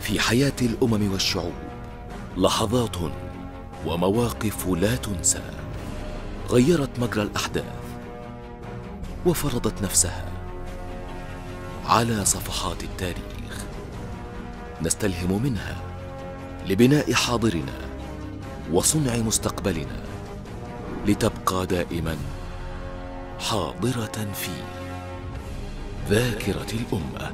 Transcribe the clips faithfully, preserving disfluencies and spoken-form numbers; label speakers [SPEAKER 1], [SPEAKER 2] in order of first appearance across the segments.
[SPEAKER 1] في حياة الأمم والشعوب لحظات ومواقف لا تنسى، غيرت مجرى الأحداث وفرضت نفسها على صفحات التاريخ. نستلهم منها لبناء حاضرنا وصنع مستقبلنا، لتبقى دائما حاضرة في ذاكرة الأمة.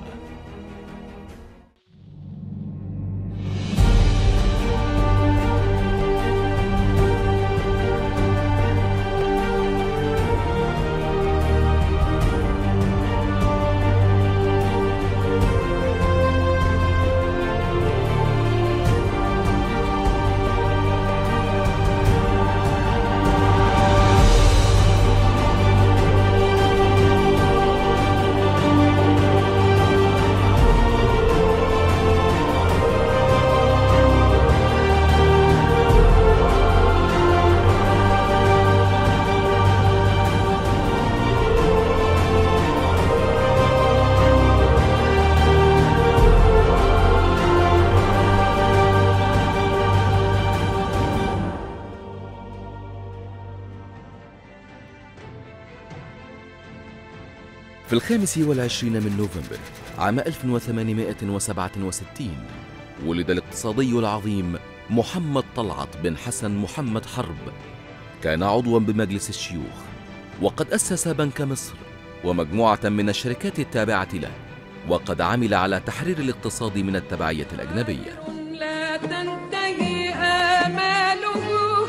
[SPEAKER 1] في الخامس والعشرين من نوفمبر عام ألف وثمانمائة وسبعة وستين ولد الاقتصادي العظيم محمد طلعت بن حسن محمد حرب. كان عضوا بمجلس الشيوخ، وقد أسس بنك مصر ومجموعة من الشركات التابعة له، وقد عمل على تحرير الاقتصاد من التبعية الأجنبية.
[SPEAKER 2] لا تنتهي آماله،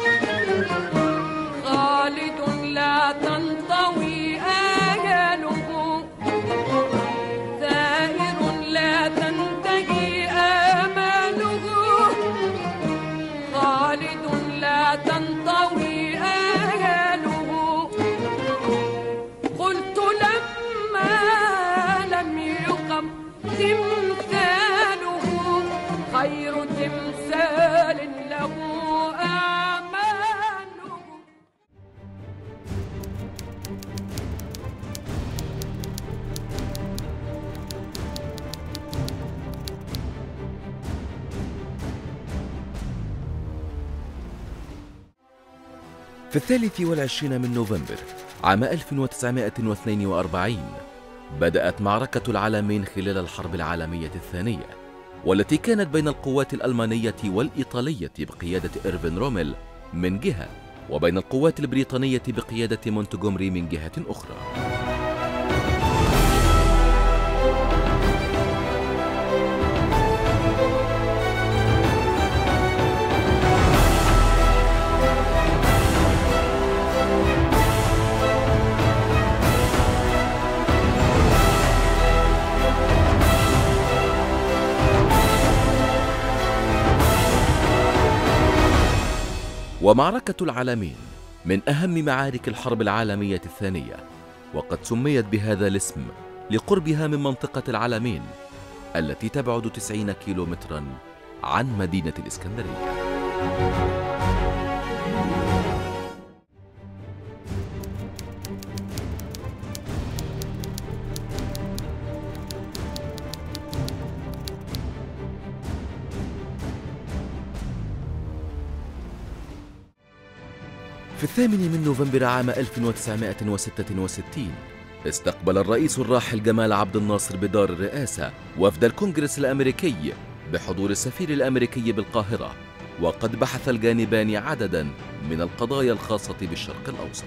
[SPEAKER 2] خالد لا تنطوي تنطوي آياله. قلت لما لم يقم تمثاله، خير تمثال له أعماله.
[SPEAKER 1] في الثالث والعشرين من نوفمبر عام ألف وتسعمائة واثنين وأربعين بدأت معركة العلمين خلال الحرب العالمية الثانية، والتي كانت بين القوات الألمانية والإيطالية بقيادة إيرفين روميل من جهة، وبين القوات البريطانية بقيادة مونتجومري من جهة أخرى. ومعركة العلمين من أهم معارك الحرب العالمية الثانية، وقد سميت بهذا الاسم لقربها من منطقة العلمين التي تبعد تسعين كيلومترا عن مدينة الإسكندرية. في الثامن من نوفمبر عام ألف وتسعمائة وستة وستين استقبل الرئيس الراحل جمال عبد الناصر بدار الرئاسة وفد الكونغرس الأمريكي بحضور السفير الأمريكي بالقاهرة، وقد بحث الجانبان عددا من القضايا الخاصة بالشرق الأوسط.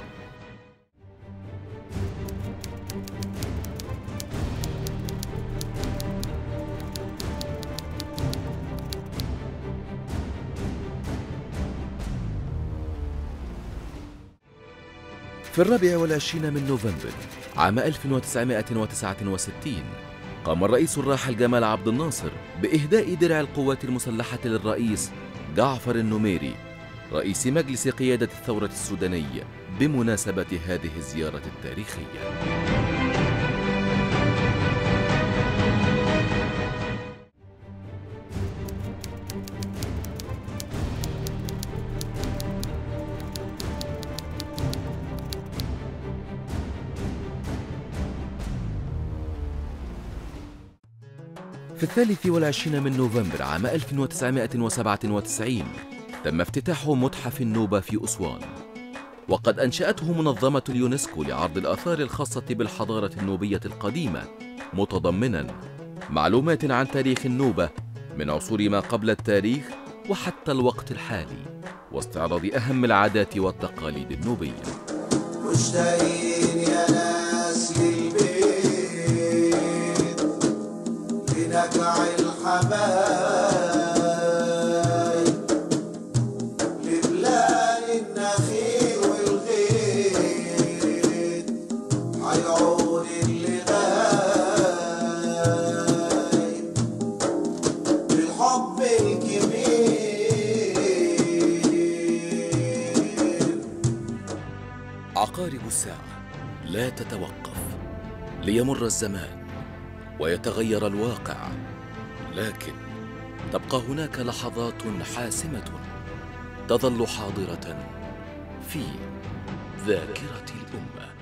[SPEAKER 1] في الرابع والعشرين من نوفمبر عام ألف وتسعمائة وتسعة وستين قام الرئيس الراحل جمال عبد الناصر بإهداء درع القوات المسلحة للرئيس جعفر النميري رئيس مجلس قيادة الثورة السوداني بمناسبة هذه الزيارة التاريخية. في الثالث والعشرين من نوفمبر عام ألف وتسعمائة وسبعة وتسعين تم افتتاح متحف النوبة في أسوان، وقد أنشأته منظمة اليونسكو لعرض الآثار الخاصة بالحضارة النوبية القديمة، متضمناً معلومات عن تاريخ النوبة من عصور ما قبل التاريخ وحتى الوقت الحالي، واستعراض أهم العادات والتقاليد النوبية.
[SPEAKER 3] مشتاقين يا ناس للبيت لنجع الحبايب لبلاد النخيل والغيط عيون اللي غايب بالحب الكبير.
[SPEAKER 1] عقارب الساعة لا تتوقف، ليمر الزمان ويتغير الواقع، لكن تبقى هناك لحظات حاسمة تظل حاضرة في ذاكرة الأمة.